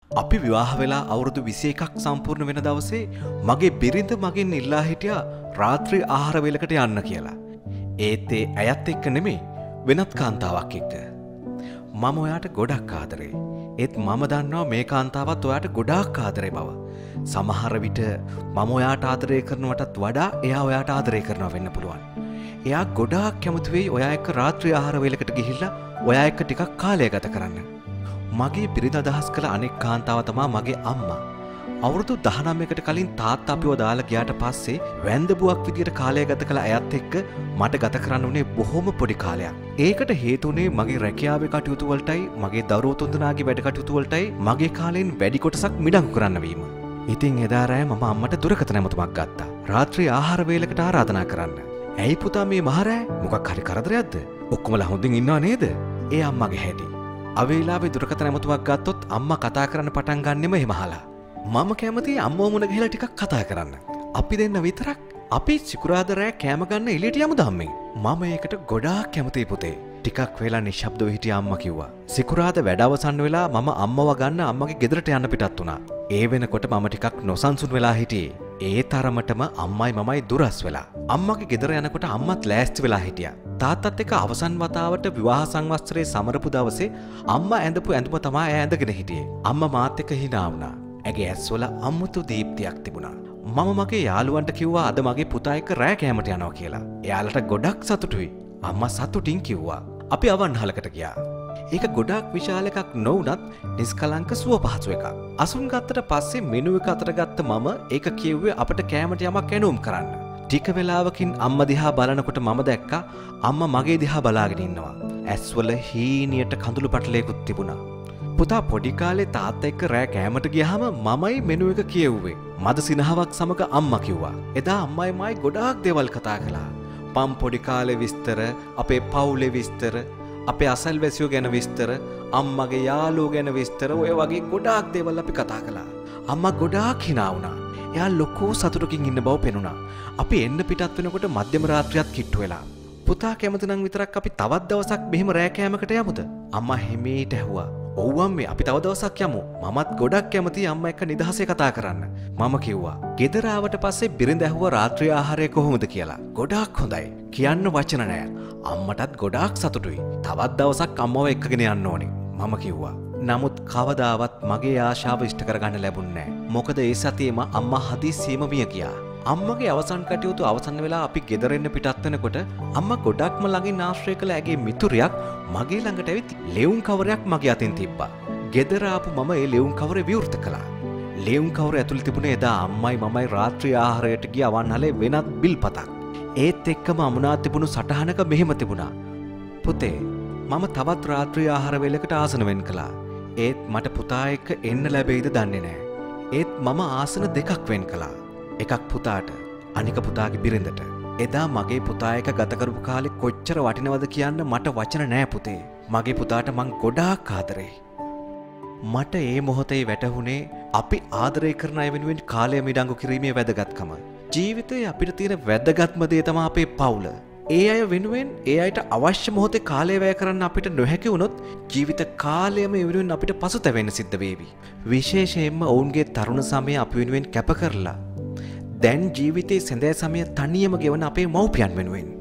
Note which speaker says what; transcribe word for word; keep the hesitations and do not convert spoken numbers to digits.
Speaker 1: අපි විවාහ වෙලා අවුරුදු විසි එකක් සම්පූර්ණ වෙන දවසේ මගේ බිරිඳ මගෙන් ඉල්ලා හිටියා රාත්‍රී ආහාර වේලකට යන්න කියලා. ඒත් ඒ ඇයත් එක්ක නෙමෙයි වෙනත් කාන්තාවක් එක්ක. මම ඔයාට ගොඩක් ආදරේ. ඒත් මම දන්නවා මේ කාන්තාවත් ඔයාට ගොඩාක් ආදරේ බව. සමහර විට මම ඔයාට ආදරය කරනවටත් වඩා එයා ඔයාට ආදරය කරනවා වෙන්න පුළුවන්. එයා ගොඩාක් කැමති වෙයි ඔයා එක්ක රාත්‍රී ආහාර වේලකට ගිහිල්ලා ඔයා එක්ක ටිකක් කාලය ගත කරන්න. මගේ බිරිඳ අදහස් කළ අනෙක් කාන්තාව තමයි මගේ අම්මා. අවුරුදු දහනවයකට කලින් තාත්තා අපිව දාලා ගියාට පස්සේ වැන්දබුවක් විදියට කාලය ගත කළ අයත් එක්ක මට ගත කරන්න උනේ බොහොම පොඩි කාලයක්. ඒකට හේතුනේ මගේ රැකියාවේ කටයුතු වලටයි මගේ දරුවෝ තුන්දෙනාගේ වැඩ කටයුතු වලටයි මගේ කාලෙන් වැඩි කොටසක් මිඩංගු කරන්න වීම. ඉතින් එදා රෑ මම අම්මට දුරකථන ඇමතුමක් ගත්තා. රාත්‍රී ආහාර වේලකට ආරාධනා කරන්න. ඇයි පුතා මේ මහරෑ මොකක් හරි කරදරයක්ද? ඔක්කොමලා හොඳින් ඉන්නව නේද? ඒ අම්මගේ හැටි. අවේලාවේ දුරකථන ඇමතුමක් ගත්තොත් අම්මා කතා කරන්න පටන් ගන්නෙම එහෙම අහලා. මම කැමති අම්මව මුණ ගහලා ටිකක් කතා කරන්න. අපි දෙන්න විතරක් අපි සිකුරාදා රෑ කෑම ගන්න එළියට යමු ධම්මෙන්. මම ඒකට ගොඩාක් කැමතියි පුතේ. ටිකක් වෙලා නිශ්ශබ්දව හිටිය අම්මා කිව්වා. සිකුරාදා වැඩ අවසන් වෙලා මම අම්මව ගන්න අම්මගේ ගෙදරට යන්න පිටත් වුණා. ඒ වෙනකොට මම ටිකක් නොසන්සුන් වෙලා හිටියේ. ඒ තරමටම අම්මයි මමයි දුරස් වෙලා. අම්මගේ ගෙදර යනකොට අම්මත් ලෑස්ති වෙලා හිටියා. තාත්තත් එක්ක අවසන් වතාවට විවාහ සංවත්සරේ සමරපු දවසේ අම්මා ඇඳපු ඇඳුම තමයි ඇය ඇඳගෙන හිටියේ. අම්මා මාත් එක්ක hina වුණා. ඇගේ ඇස්වල අමුතු දීප්තියක් තිබුණා. මම මගේ යාළුවන්ට කිව්වා අද මගේ පුතා එක්ක රෑ කෑමට යනවා කියලා. එයාලට ගොඩක් සතුටුයි. අම්මා සතුටින් කිව්වා. අපි අවන්හලකට ගියා. ඒක ගොඩක් විශාල එකක් නොවුනත් නිස්කලංක සුව පහසු එකක්. අසුන් ගත්තට පස්සේ මෙනු එක අතට ගත්ත මම ඒක කිව්වේ අපිට කෑමට යමක් ඇනුම් කරන්න. ටික වෙලාවකින් අම්මා දිහා බලනකොට මම දැක්කා අම්මා මගේ දිහා බලාගෙන ඉන්නවා. ඇස්වල හීනියට කඳුළු පටලයකුත් තිබුණා. පුතා පොඩි කාලේ තාත්තා එක්ක රෑ කෑමට ගියාම මමයි මෙනු එක කියෙව්වේ. මද සිනහවක් සමග අම්මා කිව්වා. එදා අම්මයි මායි ගොඩාක් දේවල් කතා කළා. පම් පොඩි කාලේ විස්තර, අපේ පවුලේ විස්තර, අපේ අසල්වැසියෝ ගැන විස්තර, අම්මගේ යාළුවෝ ගැන විස්තර, ඔය වගේ ගොඩාක් දේවල් අපි කතා කළා. අම්මා ගොඩාක් hina වුණා. එයා ලොකු සතුටකින් ඉන්න බව පෙනුණා. අපි එන්න පිටත් වෙනකොට මධ්‍යම රාත්‍රියත් කිට්ටු වෙලා. පුතා කැමති නම් විතරක් අපි තවත් දවසක් මෙහෙම රෑ කෑමකට යමුද? අම්මා හිමීට ඇහුවා. ඔව් අම්මේ අපි තව දවසක් යමු. මමත් ගොඩක් කැමතියි අම්මා එක්ක නිදහසේ කතා කරන්න. මම කිව්වා. ගෙදර ආවට පස්සේ බිරිඳ ඇහුවා රාත්‍රී ආහාරය කොහොමද කියලා. ගොඩාක් හොඳයි. කියන්න වචන නැහැ. අම්මටත් ගොඩාක් සතුටුයි. තවත් දවසක් අම්මව එක්කගෙන යන්න ඕනේ. මම කිව්වා. නමුත් කවදාවත් මගේ ආශාව ඉෂ්ට කරගන්න ලැබුණේ නැහැ. මොකද ඒ සතියේම අම්මා හදිස්සියෙම මිය ගියා. අම්මගේ අවසන් කටයුතු අවසන් වෙලා අපි ගෙදර එන්න පිටත් වෙනකොට අම්මා ගොඩක්ම ළඟින් ආශ්‍රය කළ ඇගේ මිතුරියක් මගේ ළඟට ඇවිත් ලෙවුන් කවරයක් මගේ අතින් තිබ්බා. ගෙදර ආපු මම ඒ ලෙවුන් කවරේ විවෘත කළා. ලෙවුන් කවරේ ඇතුළේ තිබුණේ එදා අම්මයි මමයි රාත්‍රී ආහාරයට ගිය අවන්හලේ වෙනත් බිල්පතක්. ඒත් එක්කම අමුණා තිබුණු සටහනක මෙහෙම තිබුණා. පුතේ මම තවත් රාත්‍රී ආහාර වේලකට ආසන වෙන් කළා. ඒත් මට පුතා එක්ක එන්න ලැබෙයිද දන්නේ නැහැ. ඒත් මම ආසන දෙකක් වෙන් කළා. එකක් පුතාට අනික පුතාගේ බිරිඳට. එදා මගේ පුතා එක්ක ගත කරපු කාලේ කොච්චර වටිනවද කියන්න මට වචන නෑ පුතේ. මගේ පුතාට මං ගොඩාක් ආදරෙයි. මට ඒ මොහොතේ වැටහුණේ අපි ආදරය කරන අය වෙනුවෙන් කාලය මිඩංගු කිරීමේ වැදගත්කම. ජීවිතේ අපිට තියෙන වැදගත්ම දේ තමයි අපේ පවුල. ඒ අය වෙනුවෙන් ඒ අයට අවශ්‍ය මොහොතේ කාලය වැය කරන්න අපිට නොහැකි වුණොත් ජීවිත කාලයම ඒ වෙනුවෙන් අපිට පසුතැවෙන්න සිද්ධ වේවි. විශේෂයෙන්ම ඔවුන්ගේ තරුණ සමය අපි වෙනුවෙන් කැප කරලා දැන් ජීවිතේ සැඳෑ සමය තනියම ගෙවන අපේ මව්පියන් වෙනුවෙන්